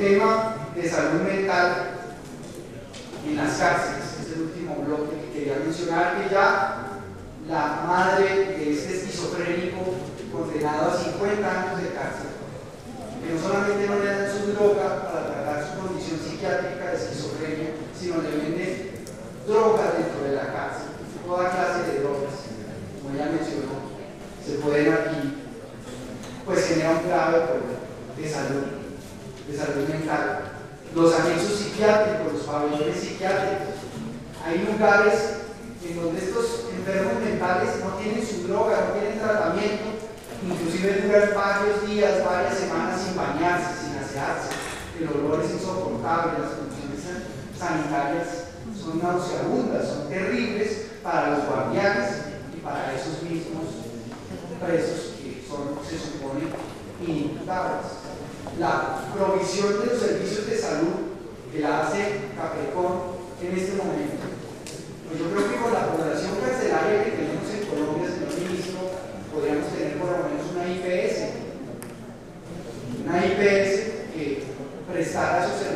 tema de salud mental en las cárceles, es el último bloque que quería mencionar, que ya la madre de este esquizofrénico condenado a 50 años de cárcel, que no solamente no le dan su droga para tratar su condición psiquiátrica de esquizofrenia, sino le venden drogas dentro de la cárcel, toda clase de drogas, como ella mencionó, se pueden aquí, pues genera un grave problema de salud mental. Los anexos psiquiátricos, los pabellones psiquiátricos, hay lugares en donde estos enfermos mentales no tienen su droga, no tienen tratamiento, inclusive duran varios días, varias semanas sin bañarse, sin asearse, el olor es insoportable, las condiciones sanitarias son nauseabundas, son terribles para los guardianes y para esos mismos presos que son, se supone, inimputables. La provisión de los servicios de salud que la hace Caprecon en este momento, pues yo creo que con la población carcelaria que tenemos en Colombia, señor ministro, podríamos tener por lo menos una IPS que prestara esos servicios